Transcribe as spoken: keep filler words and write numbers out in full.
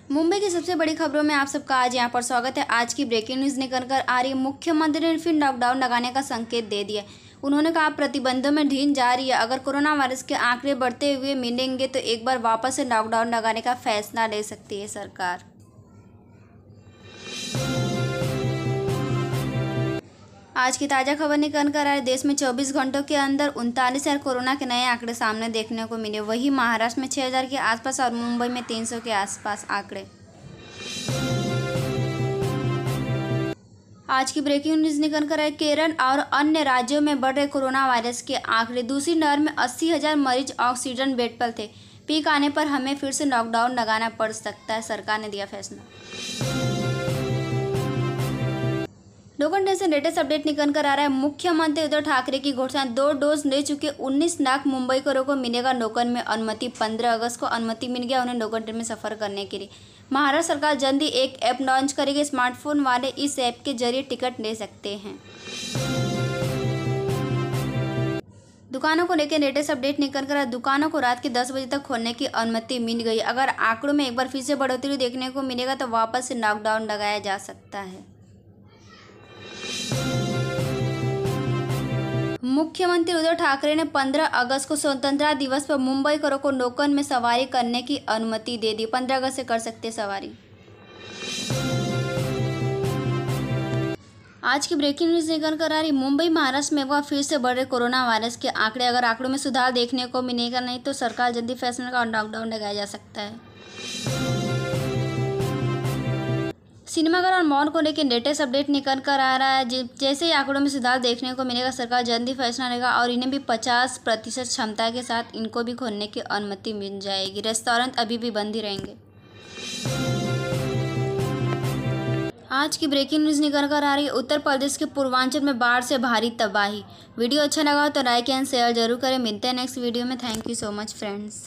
मुंबई की सबसे बड़ी खबरों में आप सबका आज यहां पर स्वागत है। आज की ब्रेकिंग न्यूज निकल कर आ रही है। मुख्यमंत्री ने फिर लॉकडाउन लगाने का संकेत दे दिया। उन्होंने कहा प्रतिबंधों में ढील जारी है। अगर कोरोना वायरस के आंकड़े बढ़ते हुए मिलेंगे तो एक बार वापस से लॉकडाउन लगाने का फैसला ले सकती है सरकार। आज की ताज़ा खबर निकल कर आए। देश में चौबीस घंटों के अंदर उनतालीस हजार कोरोना के नए आंकड़े सामने देखने को मिले। वहीं महाराष्ट्र में छह हजार के आसपास और मुंबई में तीन सौ के आसपास आंकड़े। आज की ब्रेकिंग न्यूज निकल कर आए। केरल और अन्य राज्यों में बढ़ रहे कोरोना वायरस के आंकड़े। दूसरी लहर में अस्सी हजार मरीज ऑक्सीजन बेड पर थे। पीक आने पर हमें फिर से लॉकडाउन लगाना पड़ सकता है, सरकार ने दिया फैसला। लोखंडे से लेटेस्ट अपडेट निकल कर आ रहा है। मुख्यमंत्री उद्धव ठाकरे की घोषणा, दो डोज ले चुके उन्नीस लाख मुंबई को को मिलेगा लोकल में अनुमति। पंद्रह अगस्त को अनुमति मिल गया उन्हें लोकल ट्रेन में सफर करने के लिए। महाराष्ट्र सरकार जल्दी एक ऐप लॉन्च करेगी। स्मार्टफोन वाले इस ऐप के जरिए टिकट ले सकते हैं। दुकानों को लेकर लेटेस्ट अपडेट निकल कर दुकानों को रात के दस बजे तक खोलने की अनुमति मिल गई। अगर आंकड़ों में एक बार फिर से बढ़ोतरी देखने को मिलेगा तो वापस से लॉकडाउन लगाया जा सकता है। मुख्यमंत्री उद्धव ठाकरे ने पंद्रह अगस्त को स्वतंत्रता दिवस पर मुंबई करो को लोकल में सवारी करने की अनुमति दे दी। पंद्रह अगस्त से कर सकते सवारी। आज की ब्रेकिंग न्यूज निकल कर आ रही। मुंबई महाराष्ट्र में एक बार फिर से बढ़ रहे कोरोना वायरस के आंकड़े। अगर आंकड़ों में सुधार देखने को मिलेगा नहीं तो सरकार जल्दी फैसला का लॉकडाउन लगाया जा सकता है। सिनेमाघर और मॉल को लेकर लेटेस्ट अपडेट निकल कर आ रहा है। जैसे ही आंकड़ों में सुधार देखने को मिलेगा सरकार जल्दी फैसला लेगा और इन्हें भी पचास प्रतिशत क्षमता के साथ इनको भी खोलने की अनुमति मिल जाएगी। रेस्टोरेंट अभी भी बंद ही रहेंगे। आज की ब्रेकिंग न्यूज निकल कर आ रही है। उत्तर प्रदेश के पूर्वांचल में बाढ़ से भारी तबाही। वीडियो अच्छा लगा हो तो लाइक एंड शेयर जरूर करें। मिलते हैं नेक्स्ट वीडियो में। Thank you so much friends.